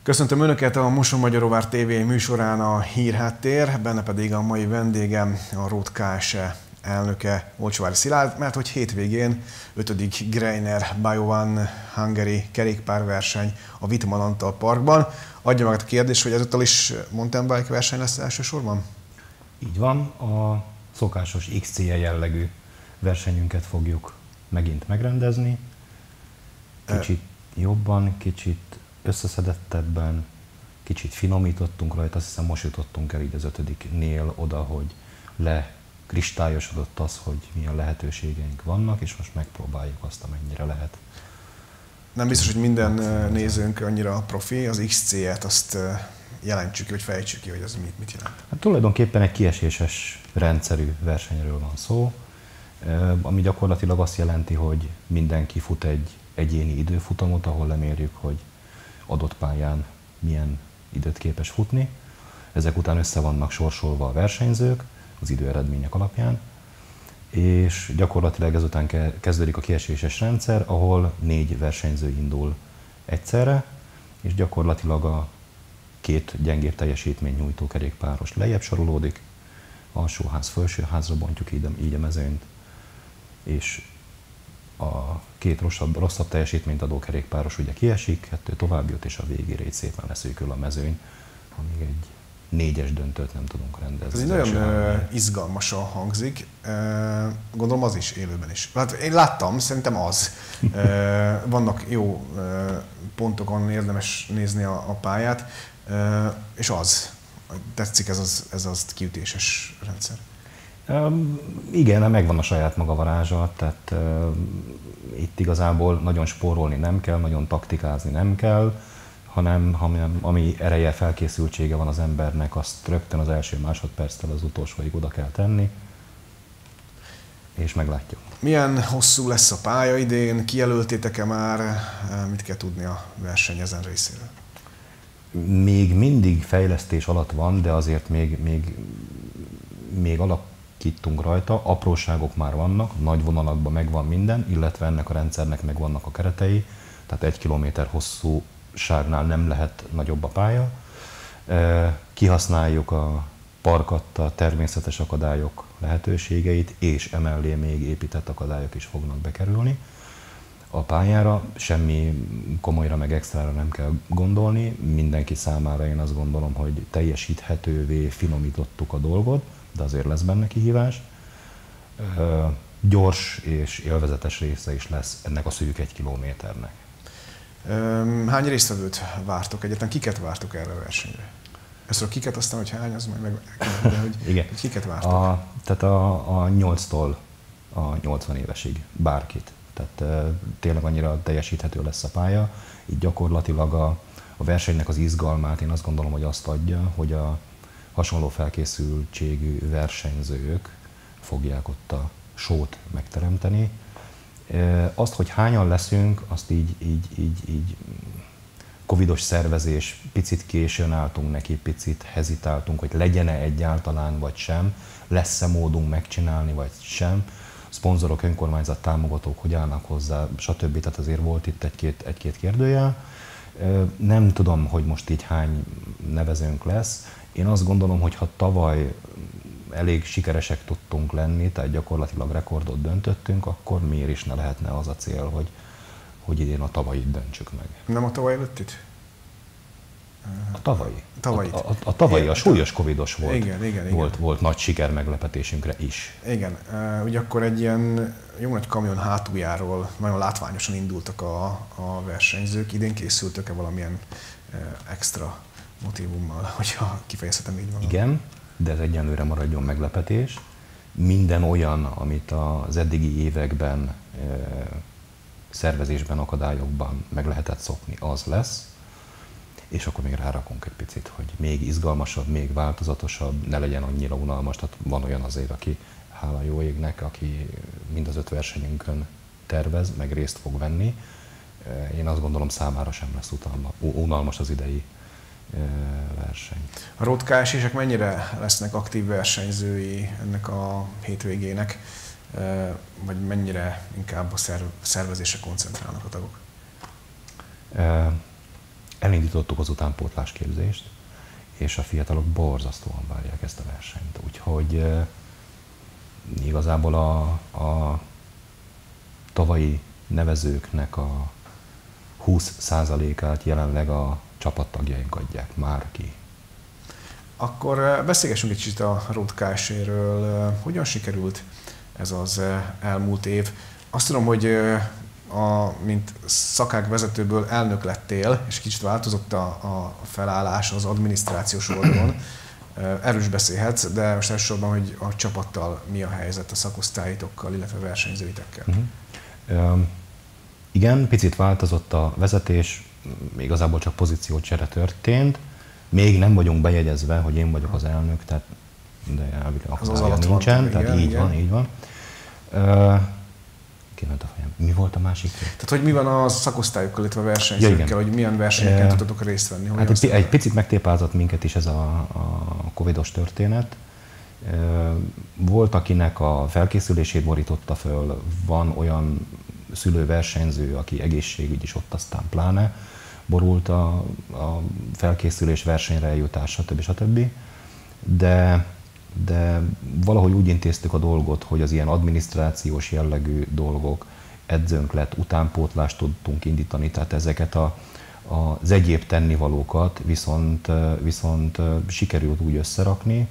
Köszöntöm Önöket a Mosonmagyaróvár TV műsorán, a Hírháttér, benne pedig a mai vendégem a Road KSE elnöke, Olcsóvári Szilárd, mert hogy hétvégén 5. Greiner Biovan Hungary kerékpárverseny a Wittmann Antal Parkban. Adja meg a kérdést, hogy ezúttal is mountain bike verseny lesz elsősorban? Így van, a szokásos XCE jellegű versenyünket fogjuk megint megrendezni. Kicsit jobban, kicsit összeszedettebben, kicsit finomítottunk rajta, azt hiszem most jutottunk el így az 5-nél oda, hogy lekristályosodott az, hogy milyen lehetőségeink vannak, és most megpróbáljuk azt, amennyire lehet. Nem biztos, hogy minden nézőnk annyira profi, az XCE-t azt jelentsük ki, vagy fejtsük ki, hogy az mit jelent. Hát tulajdonképpen egy kieséses rendszerű versenyről van szó, ami gyakorlatilag azt jelenti, hogy mindenki fut egy egyéni időfutamot, ahol lemérjük, hogy adott pályán milyen időt képes futni. Ezek után össze vannak sorsolva a versenyzők az időeredmények alapján, és gyakorlatilag ezután kezdődik a kieséses rendszer, ahol 4 versenyző indul egyszerre, és gyakorlatilag a 2 gyengébb teljesítmény nyújtó kerékpáros lejjebb sorolódik, alsóház, felsőházra bontjuk így a mezőnyt, és a 2 rosszabb teljesítményt adó kerékpáros ugye kiesik, 2 tovább jut, és a végére így szépen leszűkül a mezőny, amíg egy 4-es döntőt nem tudunk rendezni. Ez nagyon izgalmasan hangzik, gondolom az is élőben is. Hát én láttam, szerintem az. Vannak jó pontokon érdemes nézni a pályát, és az. Tetszik ez az kiütéses rendszer. Igen, megvan a saját maga varázsa, tehát itt igazából nagyon spórolni nem kell, nagyon taktikázni nem kell, hanem ami ereje, felkészültsége van az embernek, azt rögtön az első másodperctől az utolsóig oda kell tenni, és meglátjuk. Milyen hosszú lesz a pálya idén? Kijelöltétek-e már? Mit kell tudni a verseny ezen részéről? Még mindig fejlesztés alatt van, de azért még alakítunk rajta, apróságok már vannak, nagy vonalakban megvan minden, illetve ennek a rendszernek megvannak a keretei, tehát 1 kilométer hosszúságnál nem lehet nagyobb a pálya. Kihasználjuk a park adta természetes akadályok lehetőségeit, és emellé még épített akadályok is fognak bekerülni a pályára. Semmi komolyra meg extrára nem kell gondolni, mindenki számára én azt gondolom, hogy teljesíthetővé finomítottuk a dolgot, de azért lesz benne kihívás. Gyors és élvezetes része is lesz ennek a szűk 1 kilométernek. Hány résztvevőt vártok egyáltalán? Kiket vártok erre a versenyre? Ezt kiket, aztán, hogy hány, az meg igen. Kiket vártok? Tehát a 8-tól a 80 évesig bárkit. Tehát tényleg annyira teljesíthető lesz a pálya. Így gyakorlatilag a versenynek az izgalmát én azt gondolom, hogy azt adja, hogy a hasonló felkészültségű versenyzők fogják ott a show-t megteremteni. Azt, hogy hányan leszünk, azt így covidos szervezés, picit későn álltunk neki, picit hezitáltunk, hogy legyen-e egyáltalán vagy sem, lesz-e módunk megcsinálni vagy sem, szponzorok, önkormányzat, támogatók hogy állnak hozzá, stb. Tehát azért volt itt egy-két kérdőjel. Nem tudom, hogy most így hány nevezőnk lesz. Én azt gondolom, hogy ha tavaly elég sikeresek tudtunk lenni, tehát gyakorlatilag rekordot döntöttünk, akkor miért is ne lehetne az a cél, hogy idén a tavalyit döntsük meg. Nem a tavaly előttit? A tavalyi. A tavalyi a súlyos covidos volt. Igen. Volt nagy siker meglepetésünkre is. Igen, ugye akkor egy ilyen jó nagy kamion hátuljáról nagyon látványosan indultak a versenyzők. Idén készültök-e valamilyen extra motívummal, hogyha kifejezhetem így van? Igen, de ez egyenlőre maradjon meglepetés. Minden olyan, amit az eddigi években szervezésben, akadályokban meg lehetett szokni, az lesz. És akkor még rárakunk egy picit, hogy még izgalmasabb, még változatosabb, ne legyen annyira unalmas. Tehát van olyan azért, aki hála jó égnek, aki mind az 5 versenyünkön tervez, meg részt fog venni. Én azt gondolom, számára sem lesz unalmas az idei verseny. A Road KSE-sek mennyire lesznek aktív versenyzői ennek a hétvégének, vagy mennyire inkább a szervezésre koncentrálnak a tagok? elindítottuk az utánpótlás képzést, és a fiatalok borzasztóan várják ezt a versenyt. Úgyhogy igazából a tavalyi nevezőknek a 20%-át jelenleg a csapattagjaink adják már ki. Akkor beszélgessünk egy kicsit a Road Kft-ről. Hogyan sikerült ez az elmúlt év? Azt tudom, hogy mint szakág vezetőből elnök lettél, és kicsit változott a felállás az adminisztrációs oldalon. Erről is beszélhetsz, de most elsősorban, hogy a csapattal mi a helyzet, a szakosztályitokkal, illetve versenyzőitekkel. Igen, picit változott a vezetés, igazából csak pozíciócsere történt. Még nem vagyunk bejegyezve, hogy én vagyok az elnök, tehát de elvileg akadály nincsen, tehát igen, így van. Kiment a fejem. Mi volt a másik? Tehát, hogy mi van a szakosztályokkal, illetve a versenyzőkkel, hogy milyen versenyeken tudtatok részt venni? Hát egy picit megtépázott minket is ez a covidos történet. Volt, akinek a felkészülését borította föl, van olyan szülőversenyző, aki egészségügy is ott aztán pláne borult a felkészülés, versenyre eljutás, stb. De valahogy úgy intéztük a dolgot, hogy az ilyen adminisztrációs jellegű dolgok, edzőnk lett, utánpótlást tudtunk indítani, tehát ezeket az egyéb tennivalókat viszont sikerült úgy összerakni,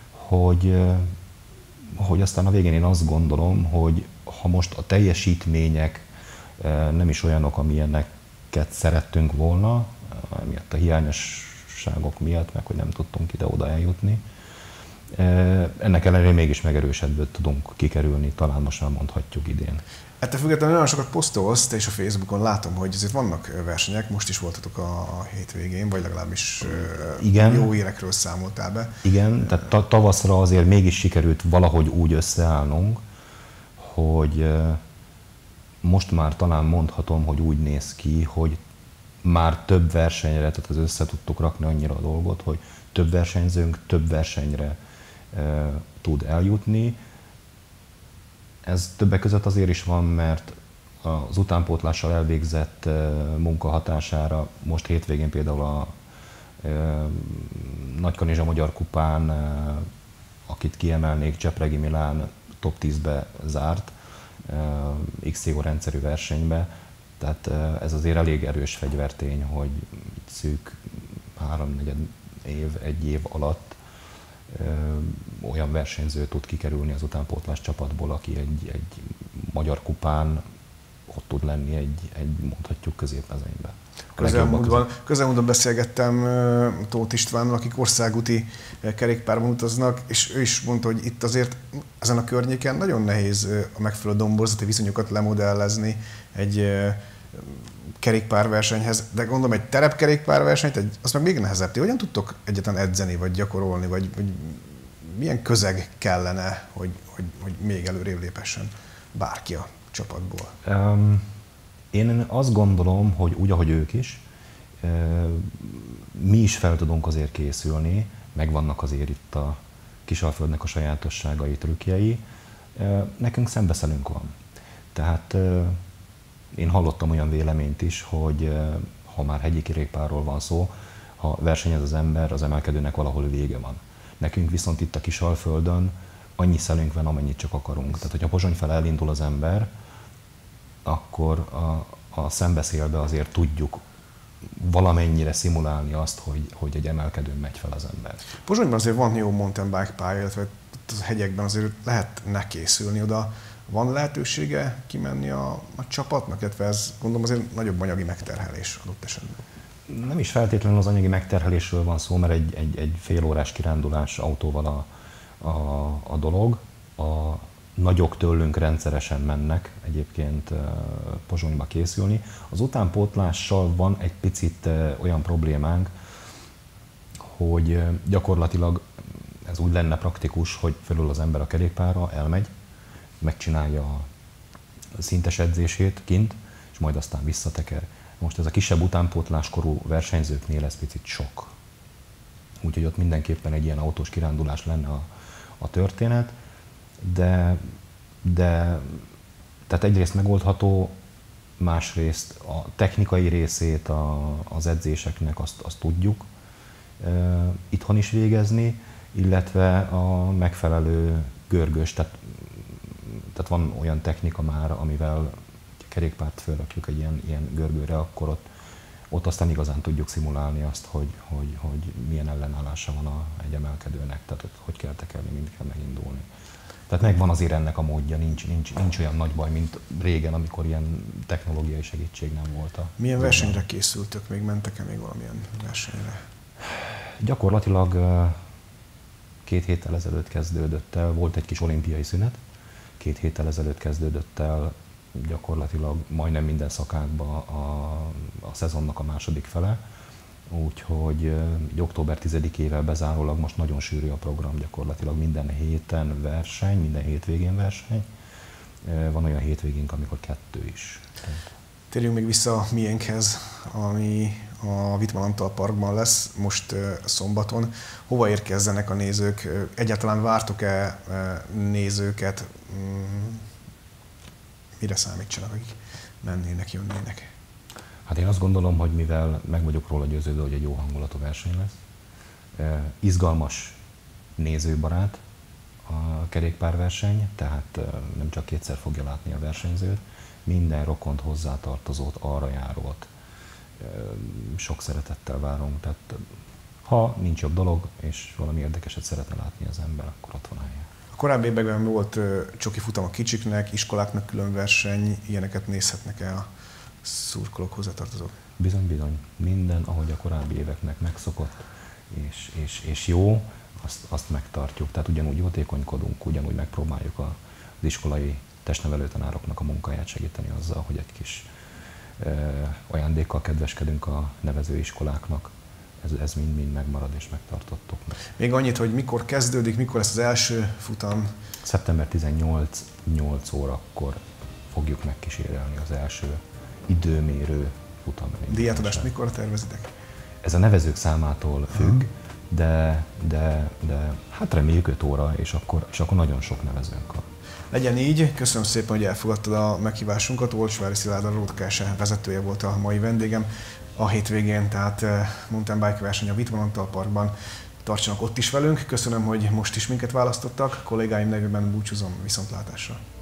hogy aztán a végén én azt gondolom, hogy ha most a teljesítmények nem is olyanok, amilyeneket szerettünk volna, miatt a hiányosságok miatt, meg hogy nem tudtunk ide-oda eljutni, ennek ellenére mégis megerősödve tudunk kikerülni, talán most már mondhatjuk idén. Ettől függetlenül nagyon sokat posztolsz, és a Facebookon látom, hogy azért vannak versenyek, most is voltatok a hétvégén, vagy legalábbis igen, jó érekről számoltál be. Igen, tehát tavaszra azért mégis sikerült valahogy úgy összeállnunk, hogy most már talán mondhatom, hogy úgy néz ki, hogy már több versenyre, tehát az össze tudtuk rakni annyira a dolgot, hogy több versenyzőnk több versenyre tud eljutni. Ez többek között azért is van, mert az utánpótlással elvégzett munka hatására most hétvégén például a Nagykanizsa Magyar Kupán, akit kiemelnék, Csepregi Milán top 10-be zárt, XCO rendszerű versenybe, tehát ez azért elég erős fegyvertény, hogy szűk 3-4 év, egy év alatt olyan versenyző tud kikerülni az utánpótlás csapatból, aki egy magyar kupán ott tud lenni egy mondhatjuk középmezőnyben. Közelmúltban beszélgettem Tóth Istvánnal, akik országúti kerékpárban utaznak, és ő is mondta, hogy itt azért ezen a környéken nagyon nehéz a megfelelő domborzati viszonyokat lemodellezni egy kerékpárversenyhez, de gondolom egy terepkerékpárversenyt, az meg még nehezebb. Ti hogyan tudtok egyáltalán edzeni, vagy gyakorolni, vagy milyen közeg kellene, hogy még előrébb lépessen bárki a csapatból? Én azt gondolom, hogy úgy, ahogy ők is, mi is fel tudunk azért készülni, megvannak azért itt a Kisalföldnek a sajátosságai, trükkjei, nekünk szembeszelünk van. Tehát én hallottam olyan véleményt is, hogy ha már hegyi kerékpárról van szó, ha versenyez az ember, az emelkedőnek valahol vége van. Nekünk viszont itt a Kisalföldön annyi szelünk van, amennyit csak akarunk. Tehát, hogyha Pozsony fel elindul az ember, akkor a szembeszélbe azért tudjuk valamennyire szimulálni azt, hogy egy emelkedőn megy fel az ember. Pozsonyban azért van jó mountain bike pálya, illetve a hegyekben azért lehetne készülni oda. Van lehetősége kimenni a csapatnak, illetve ez gondolom azért nagyobb anyagi megterhelés adott esetben? Nem is feltétlenül az anyagi megterhelésről van szó, mert egy fél órás kirándulás autóval a dolog. A nagyok tőlünk rendszeresen mennek egyébként Pozsonyba készülni. Az utánpótlással van egy picit olyan problémánk, hogy gyakorlatilag ez úgy lenne praktikus, hogy fölül az ember a kerékpárra, elmegy, megcsinálja a szintes edzését kint, és majd aztán visszateker. Most ez a kisebb utánpótláskorú versenyzőknél ez picit sok. Úgyhogy ott mindenképpen egy ilyen autós kirándulás lenne a történet, de tehát egyrészt megoldható, másrészt a technikai részét az edzéseknek azt tudjuk itthon is végezni, illetve a megfelelő görgős, tehát van olyan technika már, amivel kerékpárt fölrakjuk egy ilyen görgőre, akkor ott aztán igazán tudjuk szimulálni azt, hogy milyen ellenállása van egy emelkedőnek, tehát hogy kell tekerni, mind kell megindulni. Tehát megvan azért ennek a módja, nincs olyan nagy baj, mint régen, amikor ilyen technológiai segítség nem volt. Milyen versenyre készültök? Még mentek-e még valamilyen versenyre? Gyakorlatilag 2 héttel ezelőtt kezdődött el, volt egy kis olimpiai szünet, 2 héttel ezelőtt kezdődött el gyakorlatilag majdnem minden szakákban a szezonnak a második fele, úgyhogy október 10-ével bezárólag most nagyon sűrű a program, gyakorlatilag minden héten verseny, minden hétvégén verseny. Van olyan hétvégénk, amikor 2 is. Térjünk még vissza a miénkhez, ami a Wittmann Antal Parkban lesz most szombaton. Hova érkezzenek a nézők? Egyáltalán vártok-e nézőket? Mire számítsanak, akik mennének, jönnének? Hát én azt gondolom, hogy mivel meg vagyok róla győződve, hogy egy jó hangulatú verseny lesz, izgalmas, nézőbarát a kerékpárverseny, tehát nem csak kétszer fogja látni a versenyzőt, minden rokont, hozzátartozót, arra járót sok szeretettel várunk. Tehát ha nincs jobb dolog, és valami érdekeset szeretne látni az ember, akkor ott van helye. A korábbi években volt csoki futam a kicsiknek, iskoláknak külön verseny, ilyeneket nézhetnek el a szurkolók, hozzátartozók? Bizony. Minden, ahogy a korábbi éveknek megszokott és jó, azt megtartjuk. Tehát ugyanúgy jótékonykodunk, ugyanúgy megpróbáljuk az iskolai testnevelő tanároknak a munkáját segíteni azzal, hogy egy kis ajándékkal kedveskedünk a nevezőiskoláknak. Ez mind megmarad és megtartottuk. Még annyit, hogy mikor kezdődik, mikor lesz az első futam? Szeptember 18, 8 órakor fogjuk megkísérelni az első időmérő futam. Díjátadást mikor tervezitek? Ez a nevezők számától függ, de hát reméljük 5 óra, és akkor nagyon sok nevezőnk van. Legyen így, köszönöm szépen, hogy elfogadtad a meghívásunkat. Olcsvári Szilárd, a Road KSE vezetője volt a mai vendégem. A hétvégén, tehát mountain bike verseny a Wittmann Antal Parkban. Tartsanak ott is velünk. Köszönöm, hogy most is minket választottak. Kollégáim nevében búcsúzom, viszontlátásra.